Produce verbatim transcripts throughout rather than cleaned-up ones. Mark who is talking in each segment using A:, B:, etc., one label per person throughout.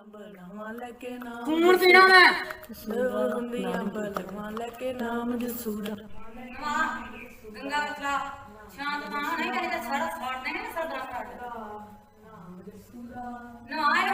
A: कौन पीना मैं गंगा चला शांत ना नहीं करे तो सारा फाड़ देंगे ना सारा फाड़ ना आए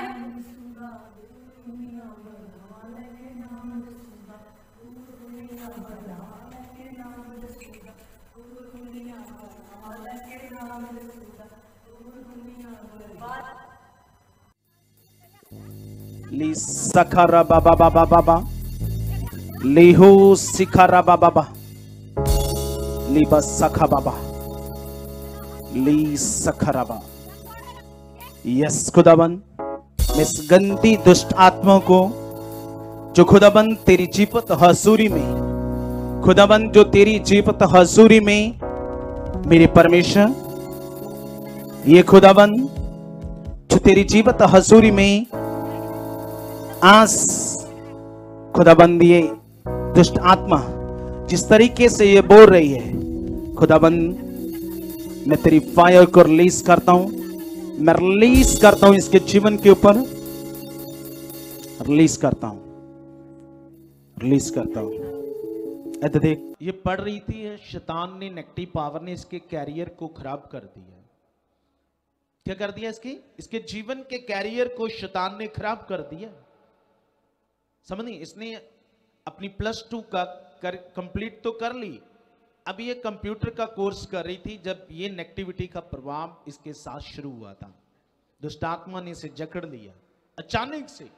B: ली सखरा बाबा बाबा बाबा लीहू सिखरा बाबा बाबा ली बस सखा बाबा ली सखरा बाबा। यस खुदाबंद, इस गंदी दुष्ट आत्मा को जो खुदाबंद तेरी जीपत हजूरी में, खुदाबंद जो तेरी जीपत हजूरी में मेरे परमेश्वर, ये खुदाबंद जो तेरी जीवत हजूरी में आज खुदाबंद ये दुष्ट आत्मा जिस तरीके से ये बोल रही है, खुदाबंद मैं तेरी फायर को रिलीज करता हूं, मैं रिलीज करता हूं इसके जीवन के ऊपर, रिलीज करता हूं, रिलीज करता हूं। ऐसे देख, ये पढ़ रही थी, शैतान ने, नेगेटिव पावर ने इसके कैरियर को खराब कर दिया। क्या कर दिया? इसके इसके जीवन के कैरियर को शैतान ने खराब कर दिया। समझ, इसने अपनी प्लस टू का कर कंप्लीट तो कर ली, अब ये कंप्यूटर का कोर्स कर रही थी जब ये नेगेटिविटी का प्रभाव इसके साथ शुरू हुआ था। दुष्ट आत्मा ने इसे जकड़ लिया अचानक से।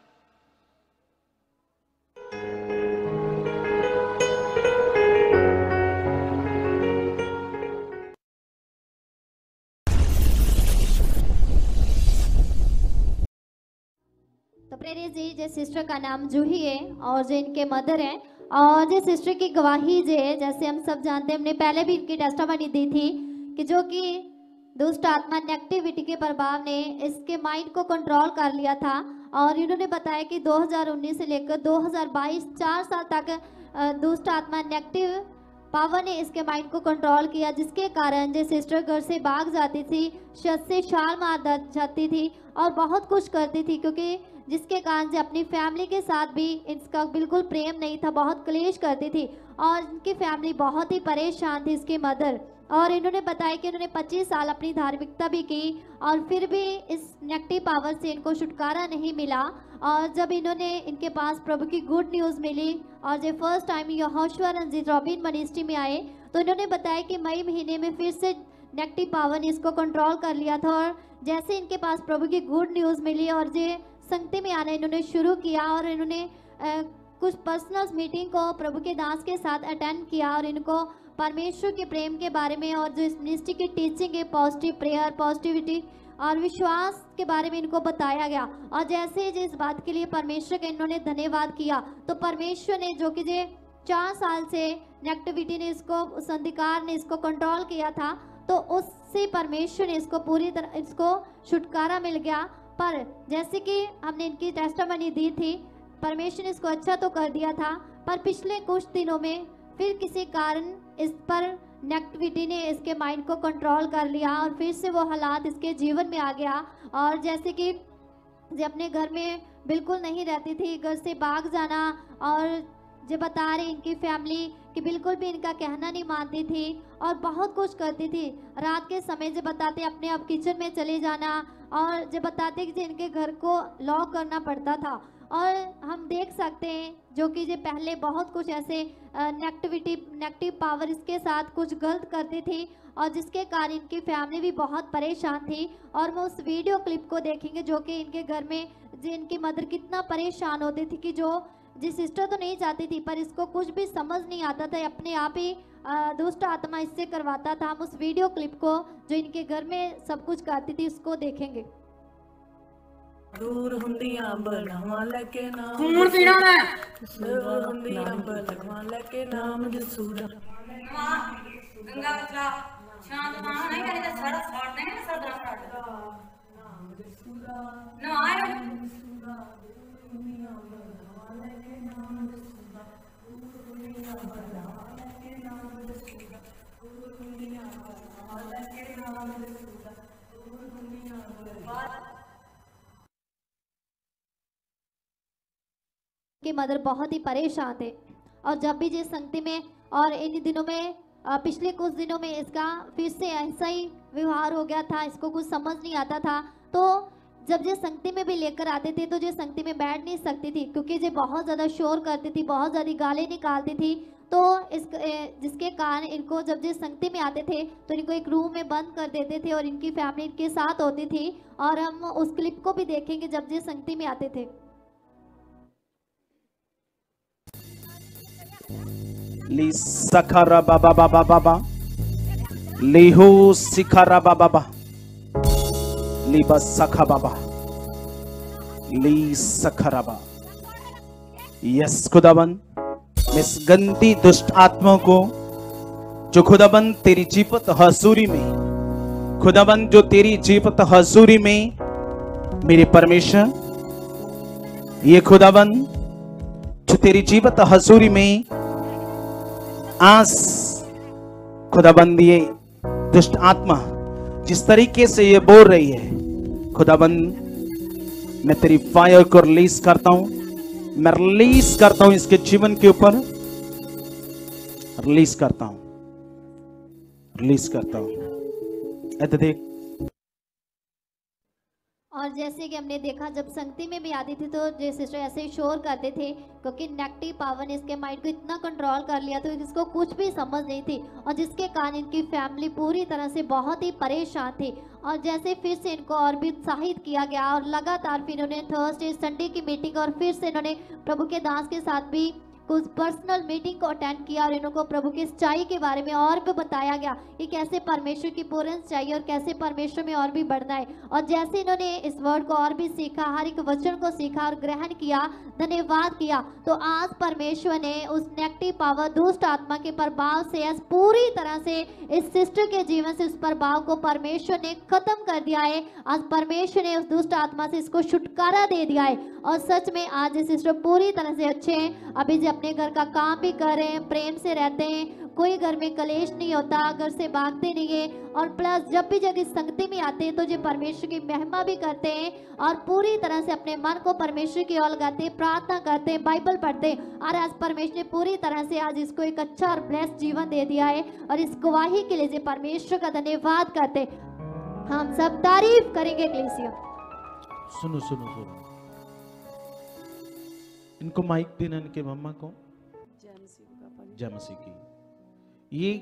C: तो प्रेरित जी, जिस सिस्टर का नाम जूही है और जो इनके मदर हैं, और जिस सिस्टर की गवाही जे जैसे हम सब जानते हैं, हमने पहले भी इनकी टेस्टामनी दी थी कि जो कि दुष्ट आत्मा नेगेटिविटी के प्रभाव ने इसके माइंड को कंट्रोल कर लिया था। और इन्होंने बताया कि दो हज़ार उन्नीस से लेकर दो हज़ार बाईस चार साल तक दुष्ट आत्मा नेगेटिव पावर ने इसके माइंड को कंट्रोल किया, जिसके कारण जो सिस्टर घर से भाग जाती थी, शत से छाल मार जाती थी और बहुत कुछ करती थी, क्योंकि जिसके कारण जो अपनी फैमिली के साथ भी इसका बिल्कुल प्रेम नहीं था, बहुत क्लेश करती थी और इनकी फैमिली बहुत ही परेशान थी, इसकी मदर। और इन्होंने बताया कि इन्होंने पच्चीस साल अपनी धार्मिकता भी की और फिर भी इस नेगेटिव पावर से इनको छुटकारा नहीं मिला। और जब इन्होंने इनके पास प्रभु की गुड न्यूज़ मिली और जब first time Yahoshua Ranjit Robin ministry में आए, तो इन्होंने बताया कि मई महीने में फिर से नेगेटिव पावर ने इसको कंट्रोल कर लिया था। और जैसे इनके पास प्रभु की गुड न्यूज़ मिली और जो संगति में आना इन्होंने शुरू किया और इन्होंने आ, कुछ पर्सनल मीटिंग को प्रभु के दास के साथ अटेंड किया और इनको परमेश्वर के प्रेम के बारे में और जो इस मिनिस्ट्री की टीचिंग है, पॉजिटिव प्रेयर, पॉजिटिविटी और विश्वास के बारे में इनको बताया गया। और जैसे जिस बात के लिए परमेश्वर का इन्होंने धन्यवाद किया, तो परमेश्वर ने जो कि जो चार साल से नेगेटिविटी ने इसको, उस अंधकार ने इसको कंट्रोल किया था, तो उससे परमेश्वर ने इसको पूरी तरह इसको छुटकारा मिल गया। पर जैसे कि हमने इनकी टेस्टामनी दी थी, परमेश्वर ने इसको अच्छा तो कर दिया था, पर पिछले कुछ दिनों में फिर किसी कारण इस पर नेगेटिविटी ने इसके माइंड को कंट्रोल कर लिया और फिर से वो हालात इसके जीवन में आ गया। और जैसे कि जो अपने घर में बिल्कुल नहीं रहती थी, घर से भाग जाना, और जो बता रही इनकी फैमिली कि बिल्कुल भी इनका कहना नहीं मानती थी और बहुत कुछ करती थी। रात के समय जो बताते अपने आप किचन में चले जाना, और जो बताते कि इनके घर को लॉक करना पड़ता था। और हम देख सकते हैं जो कि जो पहले बहुत कुछ ऐसे नेगेटिविटी नेगेटिव पावर इसके साथ कुछ गलत करती थी और जिसके कारण इनकी फैमिली भी बहुत परेशान थी। और मैं उस वीडियो क्लिप को देखेंगे जो कि इनके घर में जो इनकी मदर कितना परेशान होती थी कि जो जी सिस्टर तो नहीं चाहती थी, पर इसको कुछ भी समझ नहीं आता था, अपने आप ही दुष्ट आत्मा इससे करवाता था। हम उस वीडियो क्लिप को जो इनके घर में सब कुछ करती थी उसको देखेंगे।
D: दूर हुंदियां बलवा लेके नाम
A: कौन पीना मैं
D: दूर हुंदियां बलवा लेके नाम जसूरा
A: गंगा चला शांत ना नहीं करे तो सारा फाड़ देंगे ना सारा फाड़ ना आए
C: इनके मदर बहुत ही परेशान थे। और जब भी जिस संगति में और इन दिनों में अ, पिछले कुछ दिनों में इसका फिर से ऐसा ही व्यवहार हो गया था, इसको कुछ समझ नहीं आता था। तो जब ये संगति में भी लेकर आते थे तो ये संगति में बैठ नहीं सकती थी, क्योंकि ये बहुत ज़्यादा शोर करती थी, बहुत ज़्यादा गालें निकालती थी। तो इस जिसके कारण इनको जब ये संगति में आते थे तो इनको एक रूम में बंद कर देते थे और इनकी फैमिली इनके साथ होती थी। और हम उस क्लिप को भी देखेंगे जब ये संगति में आते थे।
B: ली सखरा बाबा बाबा बाबा लिहू सिखरा बाबा बाबा ली बस सखा बाबा ली सखरा बा। यस खुदावन, इस गंदी दुष्ट आत्मा को जो खुदावन तेरी जीवत हजूरी में, खुदावन जो तेरी जीवत हजूरी में मेरे परमेश्वर, ये खुदावन जो तेरी जीवत हजूरी में आज खुदाबंद ये दुष्ट आत्मा जिस तरीके से ये बोल रही है, खुदाबंद मैं तेरी फायर को रिलीज करता हूं, मैं रिलीज करता हूं इसके जीवन के ऊपर, रिलीज करता हूं, रिलीज करता हूं। ऐसे देख।
C: और जैसे कि हमने देखा जब संगति में भी आती थी तो ये सिस्टर ऐसे ही शोर करते थे, क्योंकि नेगेटिव पावर ने इसके माइंड को इतना कंट्रोल कर लिया तो इसको कुछ भी समझ नहीं थी, और जिसके कारण इनकी फैमिली पूरी तरह से बहुत ही परेशान थी। और जैसे फिर से इनको और भी उत्साहित किया गया और लगातार फिर इन्होंने थर्सडे संडे की मीटिंग और फिर से इन्होंने प्रभु के दास के साथ भी कुछ पर्सनल मीटिंग को अटेंड किया और इनको प्रभु की सच्चाई के बारे में और भी बताया गया कि कैसे परमेश्वर की पूर्ण सच्चाई और कैसे परमेश्वर में और भी बढ़ना है। और जैसे इन्होंने इस वर्ड को और भी सीखा, हर एक वचन को सीखा और ग्रहण किया, धन्यवाद किया, तो आज परमेश्वर ने उस नेगेटिव पावर दुष्ट आत्मा के प्रभाव से आज पूरी तरह से इस सिस्टर के जीवन से उस प्रभाव को परमेश्वर ने खत्म कर दिया है। आज परमेश्वर ने उस दुष्ट आत्मा से इसको छुटकारा दे दिया है और सच में आज ये सिस्टर पूरी तरह से अच्छे हैं। अभी जो अपने घर का काम भी कर रहे हैं, प्रेम से रहते हैं, कोई घर में कलेश नहीं होता, घर से भागते नहीं है। और प्लस जब भी जब इस संगति में आते हैं तो जो परमेश्वर की महिमा भी करते हैं और पूरी तरह से अपने मन को परमेश्वर की ओर लगाते हैं, प्रार्थना करते हैं, बाइबल पढ़ते हैं। और आज परमेश्वर ने पूरी तरह से आज इसको एक अच्छा और ब्लेस्ड जीवन दे दिया है और इस गवाही के लिए परमेश्वर का धन्यवाद करते हम सब तारीफ करेंगे। कलीसिया
B: सुनो सुनो सुनो, इनको माइक देना, इनके मम्मा को। जय मसीह की। ये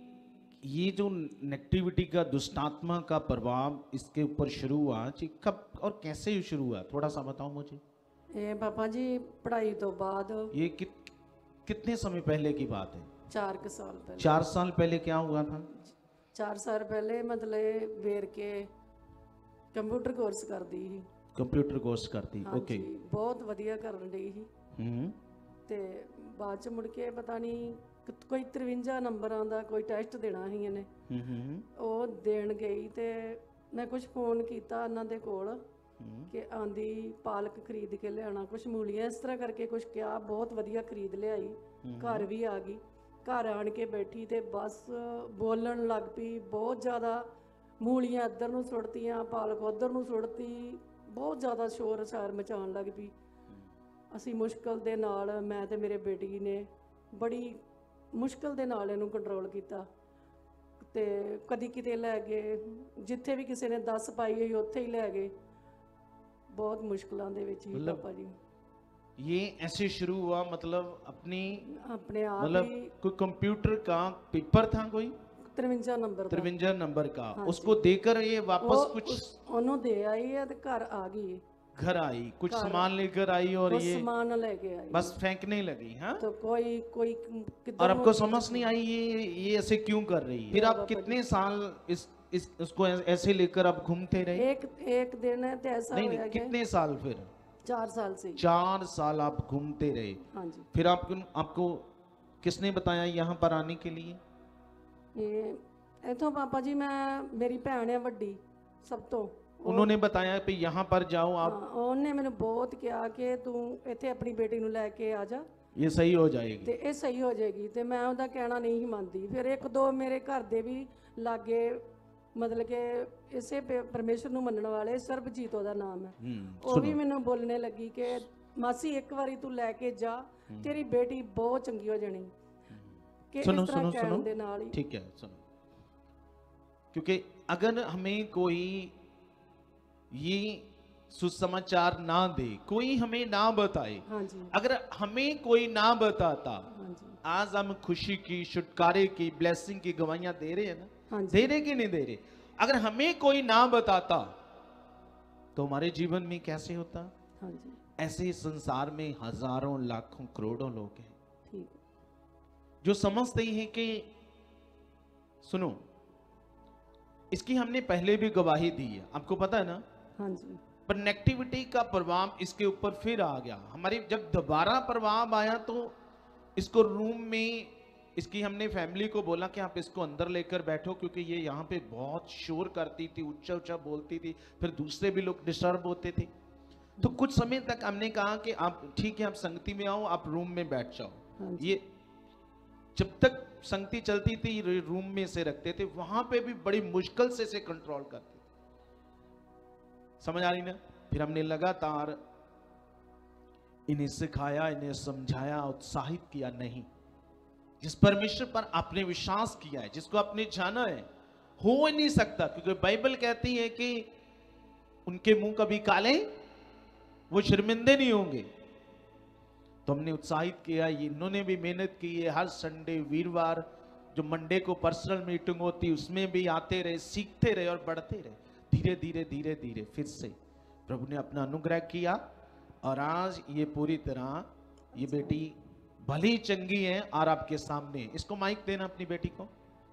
B: ये जो नेगेटिविटी का दुष्टात्मा का प्रभाव इसके ऊपर शुरू हुआ, कब और कैसे शुरू हुआ, थोड़ा सा बताओ मुझे।
D: ये पापा जी पढ़ाई तो बाद
B: ये कि, कितने समय पहले की बात है?
D: चार के साल पहले।
B: चार साल पहले क्या हुआ था?
D: चार साल पहले मतलब वेर के कंप्यूटर कोर्स कर दी ही।
B: कंप्यूटर कोर्स करती, ओके,
D: बहुत वधिया करन दी ही।
B: हम्म
D: ते बाद च मुड़ के पता नहीं कोई तिरवंजा नंबरां दा कोई टेस्ट देना ही इन्हें,
B: हम्म
D: ਉਹ ਦੇਣ ਗਈ ਤੇ ਮੈਂ ਕੁਝ ਫੋਨ ਕੀਤਾ ਉਹਨਾਂ ਦੇ ਕੋਲ ਕਿ ਆਂਦੀ ਪਾਲਕ ਖਰੀਦ ਕੇ ਲਿਆਣਾ, ਕੁਝ ਮੂਲੀਆਂ, ਇਸ ਤਰ੍ਹਾਂ ਕਰਕੇ ਕੁਝ ਕਿਹਾ, ਬਹੁਤ ਵਧੀਆ ਖਰੀਦ ਲਿਆਈ, ਘਰ ਵੀ ਆ ਗਈ। ਘਰ ਆਣ ਕੇ ਬੈਠੀ ਤੇ ਬਸ ਬੋਲਣ ਲੱਗ ਪਈ, ਬਹੁਤ ਜ਼ਿਆਦਾ ਮੂਲੀਆਂ ਇੱਧਰ ਨੂੰ ਸੁੱਟਤੀਆਂ, ਪਾਲਕ ਉੱਧਰ ਨੂੰ ਸੁੱਟਤੀ, ਬਹੁਤ ਜ਼ਿਆਦਾ ਸ਼ੋਰ ਸ਼ਾਰ ਮਚਾਉਣ ਲੱਗ ਪਈ। ਅਸੀਂ ਮੁਸ਼ਕਲ ਦੇ ਨਾਲ, ਮੈਂ ਤੇ ਮੇਰੇ ਬੇਟੀ ਨੇ ਬੜੀ ਮੁਸ਼ਕਲ ਦੇ ਨਾਲ ਇਹਨੂੰ ਕੰਟਰੋਲ ਕੀਤਾ ਤੇ ਕਦੀ ਕਿਤੇ ਲੈ ਗਏ, ਜਿੱਥੇ ਵੀ ਕਿਸੇ ਨੇ ਦੱਸ ਪਾਈ ਹੋਈ ਉੱਥੇ ਹੀ ਲੈ ਗਏ। बहुत मुश्किलों दे विच ही पापा जी।
B: ये ऐसे शुरू हुआ, मतलब अपनी
D: अपने आप
B: मतलब कोई कंप्यूटर का पेपर था, कोई
D: तिरवंजा नंबर
B: तिरवंजा नंबर का, उसको देकर ये वापस कुछ
D: ओनू दे आई है ते घर आ गई,
B: घर आई, कुछ सामान लेकर आई और ये
D: सामान लेके आई,
B: बस फेंकने लगी। हाँ,
D: तो कोई कोई
B: और आपको समझ नहीं आई ये ये ऐसे क्यों कर रही है? फिर आप कितने साल इस इस उसको ऐसे लेकर आप घूमते रहे?
D: एक एक दिन है तो ऐसा
B: नहीं, नहीं, कितने साल? फिर
D: चार साल से
B: चार साल आप घूमते रहे।
D: हाँ जी।
B: फिर आपको आपको किसने बताया यहाँ पर आने के लिए?
D: ये इथों पापा जी, मैं मेरी भैन है वड्डी सब तो,
B: उन्होंने बताया कि यहाँ पर जाओ आप।
D: उन्होंने मैंने बहुत कहा कि तू इत्थे अपनी बेटी नूं लैके आ जा,
B: ये सही हो जाएगी,
D: ते ये सही हो जाएगी। ते मैं उहदा कहना नहीं मानती। फिर एक दो मेरे घर दे भी लागे, मतलब कि इसे परमेश्वर नूं मनण वाले, सरबजीत ओहदा नाम है, वो भी मैनूं बोलने लगी कि ਮਾਸੀ ਇੱਕ ਵਾਰੀ ਤੂੰ ਲੈ ਕੇ ਜਾ, ਤੇਰੀ ਬੇਟੀ ਬਹੁਤ ਚੰਗੀ ਹੋ ਜਾਣੀ। कि
B: सुनो
D: इस तरह
B: सुनो
D: कहने
B: सुनो
D: दे नाल ही।
B: ठीक है सुनो, क्योंकि अगर हमें कोई ये सुसमाचार ना दे, कोई हमें ना बताए,
D: हाँ जी,
B: अगर हमें कोई ना बताता,
D: हाँ जी,
B: आज हम खुशी की, छुटकारे की, ब्लेसिंग की गवाहियां दे रहे हैं ना,
D: हाँ जी,
B: दे रहे कि नहीं दे रहे? अगर हमें कोई ना बताता तो हमारे जीवन में कैसे होता?
D: हाँ जी,
B: ऐसे संसार में हजारों लाखों करोड़ों लोग हैं
D: ठीक,
B: जो समझते हैं कि, सुनो, इसकी हमने पहले भी गवाही दी है, आपको पता है ना,
D: हाँ जी,
B: पर नेगेटिविटी का प्रभाव इसके ऊपर फिर आ गया। हमारी जब दोबारा प्रभाव आया तो इसको रूम में, इसकी हमने फैमिली को बोला कि आप इसको अंदर लेकर बैठो, क्योंकि ये यहाँ पे बहुत शोर करती थी, ऊंचा ऊंचा बोलती थी, फिर दूसरे भी लोग डिस्टर्ब होते थे। तो कुछ समय तक हमने कहा कि आप ठीक है, आप संगति में आओ, आप रूम में बैठ जाओ।
D: हाँ जी,
B: ये जब तक संगति चलती थी रूम में से रखते थे, वहां पे भी बड़ी मुश्किल से इसे कंट्रोल करते थे। समझ आ रही ना? फिर हमने लगातार इन्हें सिखाया, इन्हें समझाया, उत्साहित किया। नहीं, जिस परमेश्वर पर आपने विश्वास किया है, जिसको आपने जाना है, हो ही नहीं सकता, क्योंकि बाइबल कहती है कि उनके मुंह कभी काले, वो शर्मिंदे नहीं होंगे। तो हमने उत्साहित किया, इन्होंने भी मेहनत की है, हर संडे, वीरवार, जो मंडे को पर्सनल मीटिंग होती उसमें भी आते रहे, सीखते रहे और बढ़ते रहे। धीरे धीरे धीरे धीरे फिर से प्रभु ने अपना अनुग्रह किया और आज ये पूरी तरह, ये बेटी भली चंगी है और आपके सामने। इसको माइक देना अपनी बेटी को।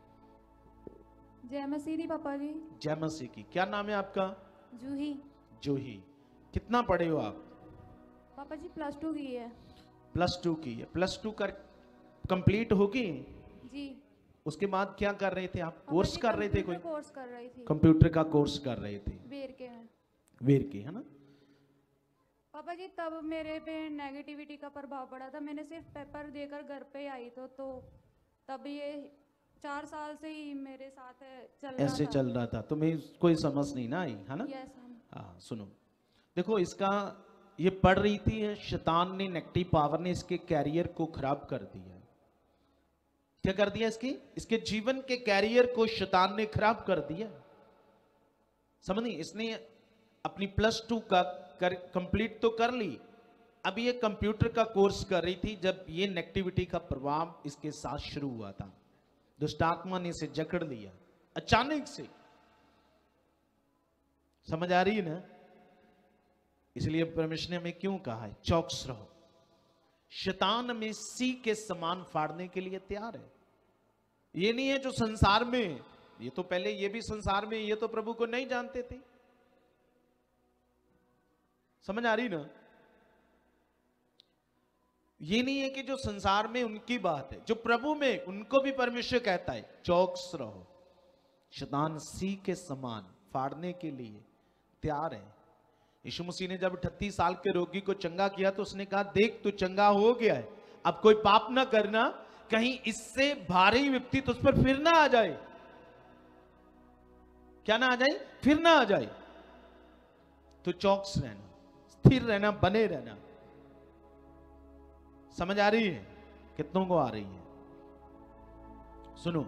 E: जय मसीह दी पापा जी।
B: जय मसीह की। क्या नाम है आपका?
E: जूही।
B: जूही। कितना पढ़े हो आप?
E: पापा जी प्लस टू की है।
B: प्लस टू की है। प्लस टू कर कंप्लीट होगी
E: जी।
B: उसके बाद क्या कर रहे थे आप? कोर्स कर रहे थे? कोई
E: कोर्स कर रही थी।
B: कंप्यूटर का कोर्स कर रहे थे?
E: वेर के में।
B: वेर के, है ना?
E: पापा जी तब मेरे पे नेगेटिविटी का प्रभाव पड़ा था। मैंने सिर्फ पेपर देकर घर पे आई तो तो तब ये चार साल से ही मेरे साथ चल रहा
B: ऐसे
E: था।
B: चल रहा था, तुम्हें कोई समझ नहीं ना आई, है ना?
E: यस हम।
B: हाँ सुनो, देखो इसका, ये पढ़ रही थी, शैतान ने, नेगेटिव पावर ने इसके कैरियर को खराब कर दिया। क्या कर दिया? इसकी इसके जीवन के कैरियर को शैतान ने खराब कर दिया। समझ नहीं? इसने अपनी प्लस टू का कर कंप्लीट तो कर ली, अब ये कंप्यूटर का कोर्स कर रही थी जब ये नेगेटिविटी का प्रभाव इसके साथ शुरू हुआ था। दुष्टात्मा ने इसे जकड़ लिया अचानक से। समझ आ रही है ना? इसलिए परमेश्वर ने हमें क्यों कहा है चौकस रहो। शैतान में सी के समान फाड़ने के लिए तैयार है। ये नहीं है जो संसार में, ये तो पहले ये भी संसार में, ये तो प्रभु को नहीं जानते थे। समझ आ रही ना? ये नहीं है कि जो संसार में उनकी बात है, जो प्रभु में, उनको भी परमेश्वर कहता है चौकस रहो। शैतान सी के समान फाड़ने के लिए तैयार है। यीशु मसीह ने जब अठत्तीस साल के रोगी को चंगा किया तो उसने कहा, देख तू चंगा हो गया है, अब कोई पाप ना करना, कहीं इससे भारी विपत्ति तुझ पर फिर ना आ जाए। क्या ना आ जाए? फिर ना आ जाए। तो चौकस रहना, स्थिर रहना, बने रहना। समझ आ रही है? कितनों को आ रही है? सुनो,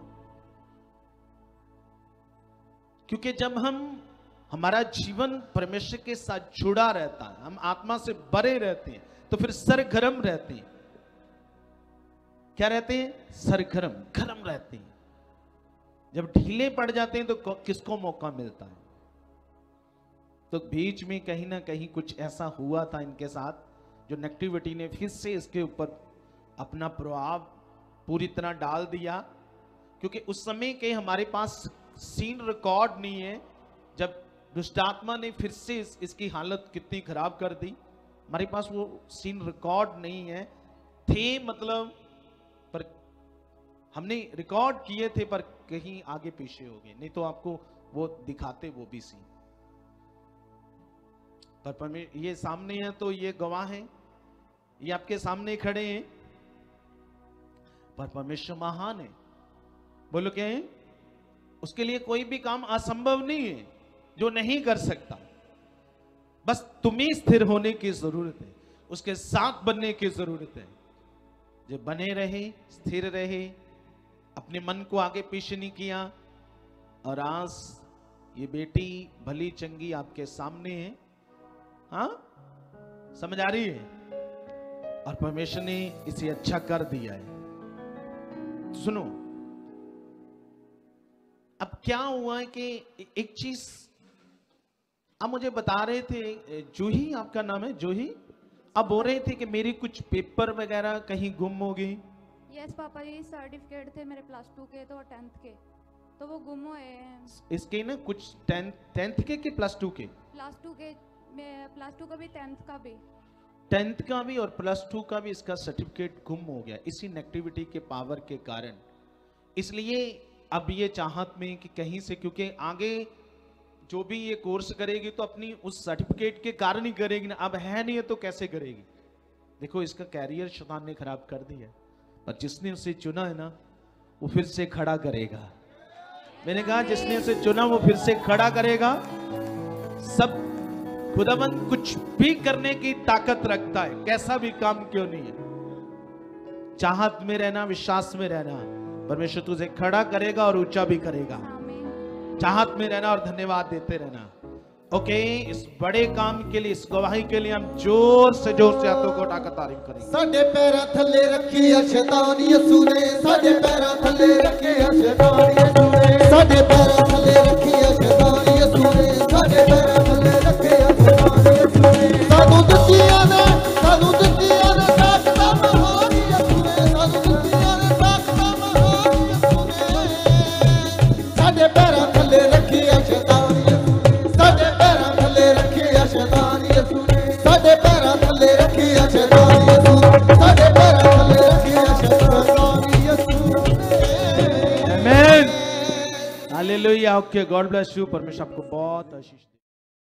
B: क्योंकि जब हम, हमारा जीवन परमेश्वर के साथ जुड़ा रहता है, हम आत्मा से भरे रहते हैं, तो फिर सरगर्म रहते हैं। क्या रहते हैं? सरगर्म, गर्म रहते हैं। जब ढीले पड़ जाते हैं तो किसको मौका मिलता है? तो बीच में कहीं ना कहीं कुछ ऐसा हुआ था इनके साथ, जो नेगेटिविटी ने फिर से इसके ऊपर अपना प्रभाव पूरी तरह डाल दिया। क्योंकि उस समय के हमारे पास सीन रिकॉर्ड नहीं है, जब दुष्टात्मा ने फिर से इस, इसकी हालत कितनी खराब कर दी, हमारे पास वो सीन रिकॉर्ड नहीं है। थे मतलब, पर हमने रिकॉर्ड किए थे पर कहीं आगे पीछे हो गए, नहीं तो आपको वो दिखाते वो भी सीन। पर परमेश्वर ये सामने है तो ये गवाह है, ये आपके सामने खड़े हैं। पर परमेश्वर महान है। बोलो क्या है? उसके लिए कोई भी काम असंभव नहीं है जो नहीं कर सकता। बस तुम्हें स्थिर होने की जरूरत है। उसके साथ बनने की जरूरत है, जो बने रहे, स्थिर रहे, अपने मन को आगे पीछे नहीं किया। और आज ये बेटी भली चंगी आपके सामने है, हाँ समझ आ रही है, और परमेश्वर ने इसे अच्छा कर दिया है। सुनो, अब क्या हुआ है कि एक चीज आप मुझे बता रहे थे, जूही आपका नाम है, जूही, अब बोल रहे थे कि मेरी कुछ पेपर वगैरह कहीं गुम हो गई।
E: यस पापा जी, सर्टिफिकेट थे मेरे प्लस टू के तो टेंथ के, तो वो गुम हुए हैं।
B: इसके ना कुछ टेंथ टेंथ के कि प्लस टू के?
E: प्लस टू के, प्लस टू का भी टेंथ का भी।
B: टेंथ का भी और प्लस टू का भी इसका सर्टिफिकेट गुम हो गया इसी नेगेटिविटी के पावर के कारण। इसलिए अब ये चाहत में कि कहीं से, क्योंकि आगे जो भी ये कोर्स करेगी तो अपनी उस सर्टिफिकेट के कारण ही करेगी ना, अब है नहीं है तो कैसे करेगी। देखो इसका कैरियर शैतान ने खराब कर दिया, पर जिसने उसे चुना है ना वो फिर से खड़ा करेगा। मैंने कहा जिसने उसे चुना वो फिर से खड़ा करेगा। सब खुदाबंद कुछ भी करने की ताकत रखता है, कैसा भी काम क्यों नहीं है। चाहत में रहना, विश्वास में रहना, परमेश्वर तुझे खड़ा करेगा और ऊंचा भी करेगा। चाहत में रहना और धन्यवाद देते रहना। ओके, इस बड़े काम के लिए, इस गवाही के लिए हम जोर से जोर से हाथों को उठाकर तारीफ करेंगे।
F: साडे पैरां थल्ले रखी है शैतान यसू ने, साडे पैरां थल्ले रखी है शैतान यसू ने, साडे पैरां थल्ले रखी है शैतान यसू ने, साडे पैरां थल्ले रखी है शैतान यसू ने। सानू दित्तियां ने, सानू दित्तियां ने ताकतां महान यसू ने, सानू दित्तियां ने ताकतां महान यसू ने। साडे पैरां थल्ले रखी है शैतान यसू ने, साडे पैरां थल्ले रखी है शैतान यसू ने, साडे पैरां थल्ले रखी है शैतान यसू ने, साडे पैरां थल्ले रखी है शैतान यसू ने।
B: Amen, hallelujah. Okay, God bless you. परमेश्वर आपको बहुत आशीष दे।